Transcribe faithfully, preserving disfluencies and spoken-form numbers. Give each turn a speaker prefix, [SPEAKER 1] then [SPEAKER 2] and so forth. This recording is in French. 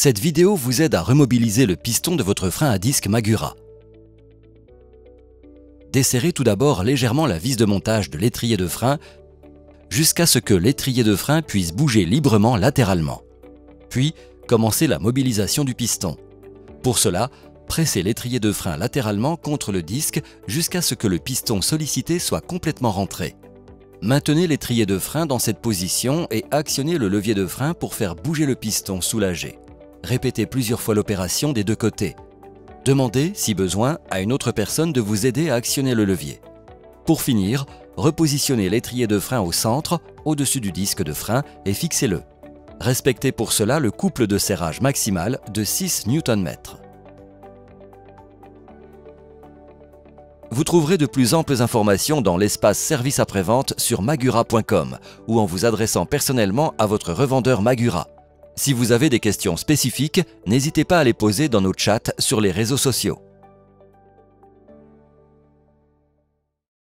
[SPEAKER 1] Cette vidéo vous aide à remobiliser le piston de votre frein à disque Magura. Desserrez tout d'abord légèrement la vis de montage de l'étrier de frein jusqu'à ce que l'étrier de frein puisse bouger librement latéralement. Puis, commencez la mobilisation du piston. Pour cela, pressez l'étrier de frein latéralement contre le disque jusqu'à ce que le piston sollicité soit complètement rentré. Maintenez l'étrier de frein dans cette position et actionnez le levier de frein pour faire bouger le piston soulagé. Répétez plusieurs fois l'opération des deux côtés. Demandez, si besoin, à une autre personne de vous aider à actionner le levier. Pour finir, repositionnez l'étrier de frein au centre, au-dessus du disque de frein et fixez-le. Respectez pour cela le couple de serrage maximal de six newtons-mètres. Vous trouverez de plus amples informations dans l'espace service après-vente sur magura point com ou en vous adressant personnellement à votre revendeur Magura. Si vous avez des questions spécifiques, n'hésitez pas à les poser dans nos chats sur les réseaux sociaux.